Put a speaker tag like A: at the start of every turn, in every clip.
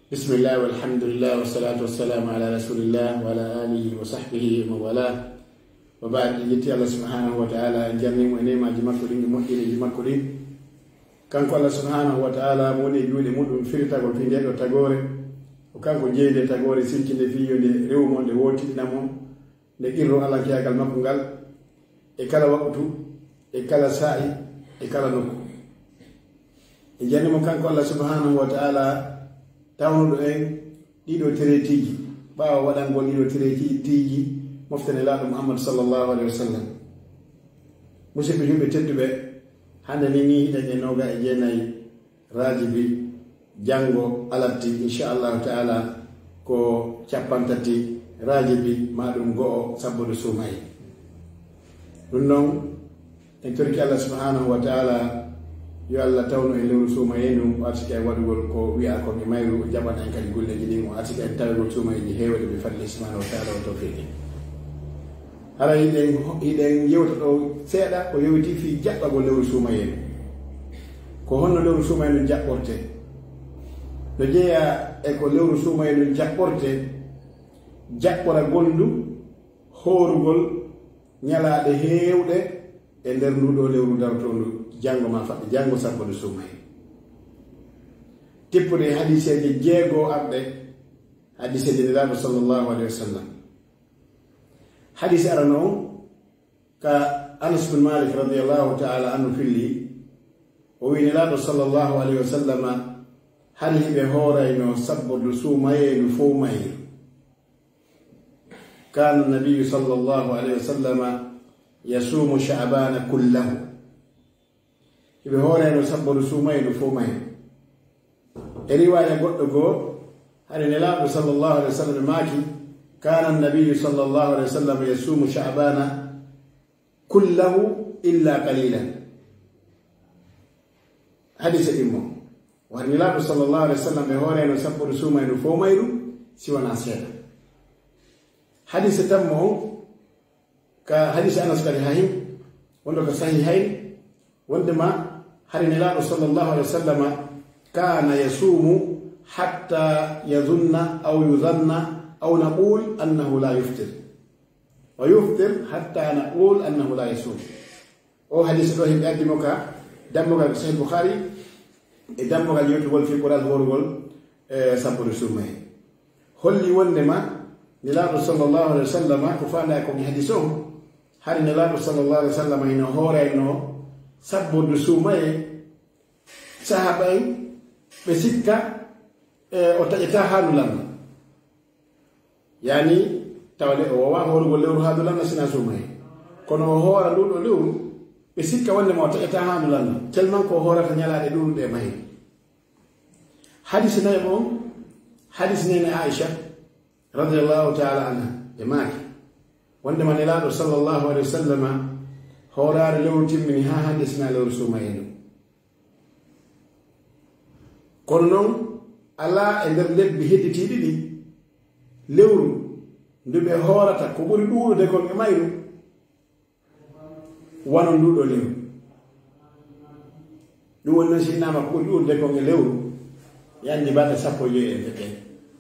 A: بسم الله والحمد لله والصلاة والسلام على رسول الله وعلى آله وصحبه وموالاه وبعد يتي الله سبحانه وتعالى جرني ونيما جمكرين مؤمنين جمكرين كان الله سبحانه وتعالى موني جودي مودum firta ko fi dedo tagore o kanko jeede tagore sinkinde fi yonde rew mon de wotina mon de irro ala kiyagal makko ngal e kala waqtu e kala sa'i e kala nokku e janni mo kanko Allah subhanahu wa ta'ala tawnuɗo en ɗiɗo teretiji ɓawa waɗangol ɗiɗo teretiji moftane laaɗo Muhammad sallallahu alaihi wasallam musidɓe yimɓe tedduɓe hande ni hiɗen e noga e jeenayi rajibi janngo alatti inchallahu taala ko capantati rajibi maɗum go'o sabbude suumayi ɗum noon en torki Allah subhanahu wa taala yo Allah tawno e lewru suumayenu o artiki e waɗugol ko wiya ko mi mayru o jaɓana en kadi golleji ɗin o artiki en tawegol suumayiji heewde ɓe fadli subhanahu wa taala o tawfiqi hara hiɗen yewta ɗo seeɗa ko yewti fi jaɓɓagol lewru suumayenu ko honno lewru suumayenu jaɓɓorte no jeeya e ko lewru suumayenu jaɓɓorte jaɓɓora golndu hoorugol ñalaaɗe heewɗe e nder nduɗo lewru dartondu janngo ma faɗɗe janngo sabbude suumaye tippude hadiseje jeego arɗe hadiseje nelaɗo sallllahu alayhi wa sallam hadise arano ka Anas bin Malik radiallahu taala anhu filli o wi nelaɗo sallllahu alayhi wa sallam han hiɓe hoorayno sabbude suumayenu fof mayru kana nabiyu sallllahu alayhi wa sallam yasuumu sha'bana kullahu ibe hooreno sabbodo suumayno fof mayno e riwaya goɗɗo goo hade nelaaɗo sallllahu alih wa sallam maaki kana annabiyu sallllahu alih wa sallam yasuumu sha'bana kullahu illa qalilan hadise ɗimmo wade nelaaɗo sallllahu alih wa sallam ɓe hooreno sabbodo suumayno fof mayru siwana seeɗa hadise tammo ka hadise Anas kadi hayi wondo ko sahihayn wondema hari nelaɗo sallllahu alih wa sallam kana yasuumu hatta yadunna aw yudanna aw naqul annahu la yuftir wa yuftir hatta naqul annahu la yasum o hadise ɗo himɓe addimo ka dammogal sahih Bukhari e dammogal yewtugol fi qouran horugol sabbude suumaye holli wondema nelaɗo sallllahu alih wa sallam ko fanda komi hadise o hari nelaɗo sallllahu alih wa sallam ino hoorayno sabbude suumaye sahaba en ɓe sikka o taƴata haadulanna yani tawde o wawa hoorugol lewru haadulanna sina suumaye kono o hoora nduɗo lewru ɓe sikka wondema o taƴata haadulanna tellement ko hoorata ñalaɗe ɗuɗuɗe mayi hadis nayi on hadis nene Aisha radiallahu taala anha e maaki wondema nelaɗo sallllahu alih wa sallam hoorare lewru timmini ha hande sina lewru suumayenu kono noon ala e nder lebbi hedditiɗi ɗi lewru nduɓe hoorata ko ɓuri ɗuuɗude kon e mayru wano nduɗo lewru ɗum woni noon sinnama ko ɓuri ɗuuɗude kon e lewru yanni baɗɗe 15 en feƴƴay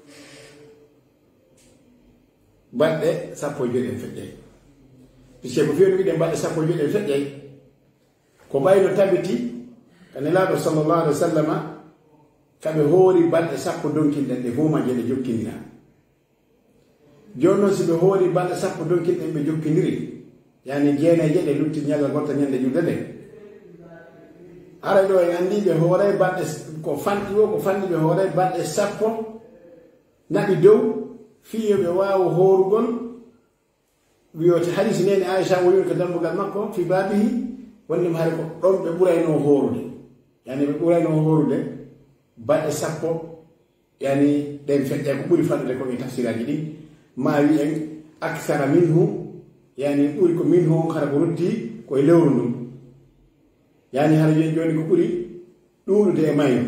A: baɗɗe 15 en feƴƴay puisque ko fewno wiɗen baɗɗe 15 en feƴƴay ko ɓayno tabiti ka nelaaɗo sallllahu alih wa sallam kaɓe hoori balɗe 10 donkinɗen ɗe fof majje ɗe jokkindira joni noon si ɓe hoori balɗe 10 donkinɗen ɓe jokkindiri yani jeeneje ɗe lutti ñalla gotta ñande julde nde ara ɗo en andi ɓe hooray balɗe ko fanɗi o ko fanɗi ɓe hooray balɗe 10 naɓi dow fiyo ɓe waawa hoorugol wiyote hadis nene Aisha woni ko dambugal makko fi babihi wondema hay ko ɗon ɓe ɓurayno hoorude yani ɓe ɓurayno hoorude balɗe 10 yani ɗen feƴƴa ko ɓuri fanɗude ko e tafsiraji ɗi ma wi en aksara minhu yani ɓuri ko minhu on hara ko rutti koye lewru ndun yani hara wiyen joni ko ɓuri ɗuuɗude e mayno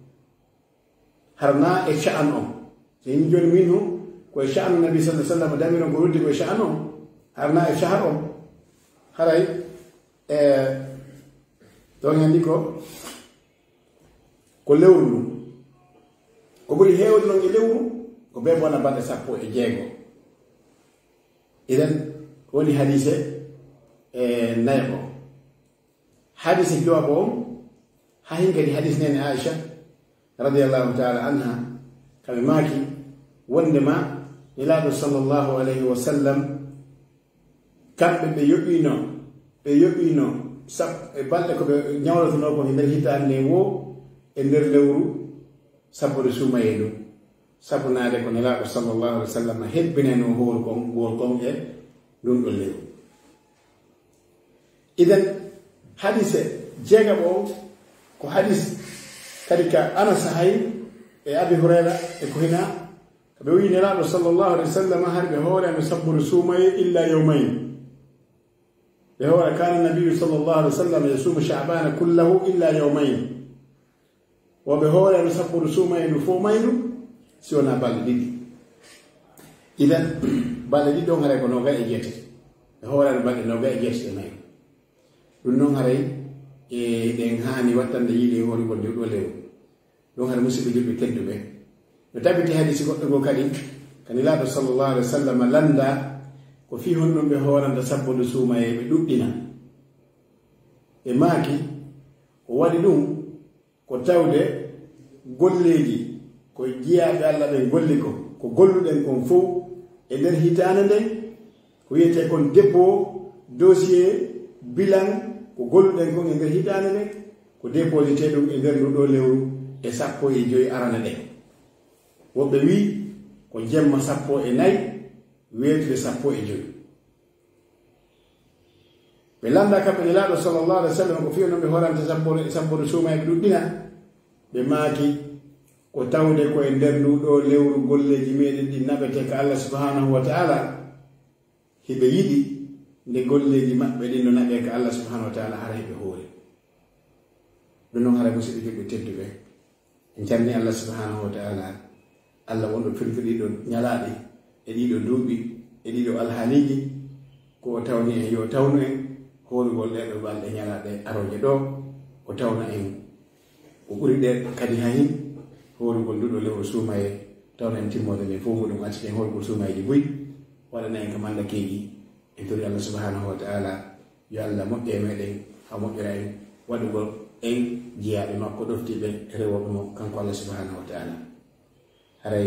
A: harna e sha'an on so yimi joni minhu koye sha'anu nabi sallah sallam damiron ko rutti koye sha'an on harna e shahar on haray ɗon andi ko lewru ndu ko ɓuri heewde noon e lewru ko ɓe bona balɗe 16 idan woni hadise nayo o hadise jooɓo on ha hin kadi hadis nene Aisha radiyallahu taala anha kaɓe maaki wondema nelaɗo sallllahu alayhi wa sallam kamɓe ɓe yoɓino balɗe ko ɓe ñawlotono ko e nder hitande wo e nder lewru sabbude suumaye ɗum sabunade ko nelaɗo sallllahu alih wa sallam hebbineno hool kon e ɗum ɗon lewru idan hadise jeegaɓo o ko hadis kadi ka Anas hay e Abi Hurayra e ko hina ɓe wi nelaɗo sallllahu alih wa sallam har ɓe hoorema sabbude suumaye illa yawmayn ɓe hoore kana nabiyu sallllahu alih wa sallam yasumu chabana kullahu illa yawmayn woɓe hoorema sabbude suumaye ndu fo mayru si wona balɗe ɗiɗi idan balɗe ɗiɗi ɗon haray ko noga e jeetati ɓe hoorema balɗe noga e jeetati e mayru ɗum noon haray ɗen hani wattande yiiɗe horigol nde ɗo lew ɗon haɗa musidɓe julɓe tedduɓe no tabiti hadisi goɗɗo go kadi kanilaɗo sallllahu alih wa sallam landa ko fi honɗum ɓe hooranta sabbude suumaye ɓe ɗuɗɗina ɓe maaki o waɗi ɗum ko tawde golleji ko jiyaɓe Allah ɓen golli ko golluɗen kon fof e nder hitande nden ko wiyete kon dépôt dossier bilan ko golluɗen kon e nder hitande nden ko déposité ɗum e nder nduɗo lewru e 15 arana ɗen woɓɓe wi ko jemma 14 weetude 15 ɓe landa kamɓe nelaɗo sallllahu alih wa sallam ko fiyo noon ɓe horanta sabbude suumaye ɓe ɗuɗɗina ɓe maaki ko tawde ko e nder nduɗo lewru golleji meɗen ɗi naɓete ka Allah subhanahu wa ta'ala hiɓe yiɗi nde golleji maɓɓe ɗin no naɓe ka Allah subhanahu wa ta'ala hara heɓe hoore ɗum noon hara musidɓe julɓe tedduɓe en calni Allah subhanahu wa ta'ala Allah wonɗo firti ɗiɗo ñalaɗe e ɗiɗo duuɓi e ɗiɗo alhaaliji ko tawni en yo tawnu en hoorugol ɗeɗo balɗe ñalaɗe aroje ɗo o tawna en ko ɓuri ɗe kadi hayin hoorugol nduɗo lewru suumaye tawna en timmode nde fof muɗum accite en hoorugol suumayeji buy waɗana en ka mandakeji en tori Allah subhanahu wa ta'ala yo Allah moƴƴe meɗen ha moƴƴira en waɗugol en jiyaɓe makko ɗoftiɓe rewoɓe mo kanko Allah subhanahu wa ta'ala haray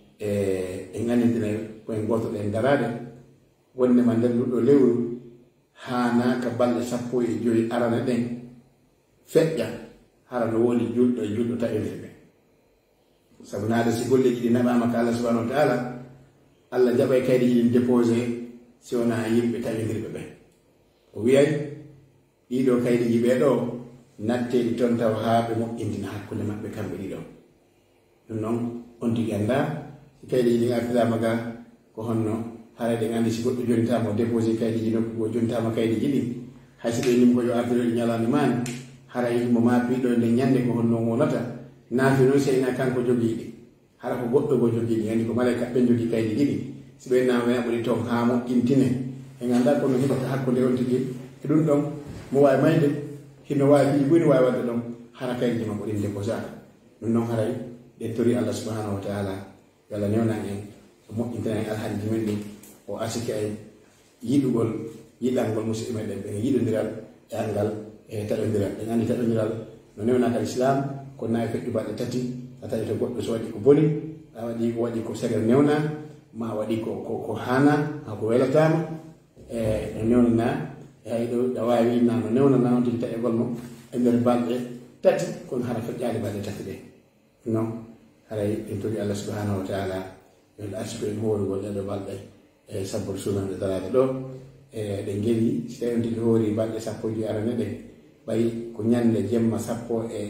A: en andintine koyen gotoɗen darade wondema nder nduɗo lewru hana ka balɗe 15 arana ɗen feƴƴa hara no woni julɗo e julɗo taƴodirɓe sabu naade si golleji ɗi naɓama ka Allah subhanahu wa ta'ala Allah jaɓay kaydi ɗin déposé si wona yimɓe taƴodirɓe ɓe o wiyay ɗiɗo kaydiji ɓe ɗo natteɗi toon taw ha ɓe moƴƴintina hakkude maɓɓe kamɓe ɗiɗo ɗum noon on tigi anda si kaydiji ɗi artirama ga ko honno haray ɗen andi si goɗɗo jontama o déposé kaydiji nokku go jontama kaydiji ɗin hay si ɓe nimo ko yo artiroɗi ñalande mani haray mo mapiɗo nde ñande ko honno wonata naafi noon seyna kanko jogiiɗi hara ko goɗɗo go jogiiɗi andi ko malayka ɓen jogui kaydiji ɗi si ɓe nama yaɓuɗi toon ha moƴƴintine e ganda kono heɓata hakkude on tigi e ɗum ɗon mo wawi mayde hino wawi fiji ɓuyni wawi wadde ɗon hara kaydiji makko ɗin déposaka ɗum noon haray ɗen tori Allah subhanahu wa ta'ala yo Allah newna en o moƴƴintina en alhaaliji men ɗi o asiki ay yiɗugol yiɗalngol musidɓe meɗen ɓen yiɗodiral e angal e taɗodiral ɓen andi taɗodiral no newnaka l'islam ko nayi feƴƴu balɗe 3 a tawi to goɗɗo so waɗi ko boni a waɗi ko segere newna ma waɗi ko hana ha ko welatama no newnana hay ɗo a wawi winna no newnana on tigi taƴegol mo e nder balɗe 3 kono hara feƴƴade balɗe 3 ɗe non haray en tori Allah subhanahu wa ta'ala yo asiko en hoorugol ɗeɗo balɗe e sabbude suumaye darade ɗo ɗe ngeli si tawi on tigi hoori balɗe 10 arane ɗen ɓayi ko ñande jemma 10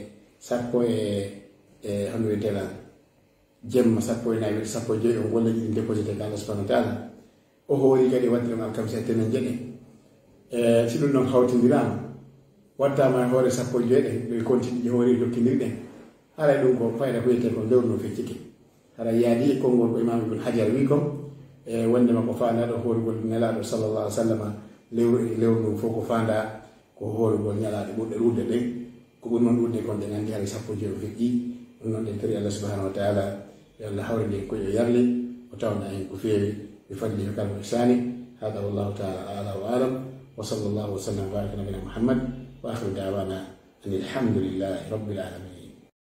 A: hono wiyetela jemma 14 15 on golle ɗiɗi déposité ka Allah subhanahu wa ta'ala o hoori kadi wadde ɗum alkamisa tenen jeɗe si ɗum ɗon hawtindirama wattama e hoore 15 ɗen ɓe continue ɗi hoori jokkidirɗen haray ɗum ko fayda ko wiyete ko lewru no fecciki haray yaadi konngol ko imam ibn hajar wi kom wondema ko fandaɗo hoorugol nelaɗo sallllahu alih wa sallam lewru ndum fof ko fanda ko hoorugol ñalaɗe ɓurɗe ɗudde ɗen ko ɓuri noon ɗudde kon ɗen andi haray 15 o feƴƴi no non en tari Allah subhanahu wa ta'ala ya Allah hawrinde ko yo yarli o tawna en ko feewi bi fadli kal ihsani hada wallahu ta'ala ala wa alam wa sallallahu wa sallam baraka nabina Muhammad wa akhiru da'wana alhamdulillahi rabbil alamin.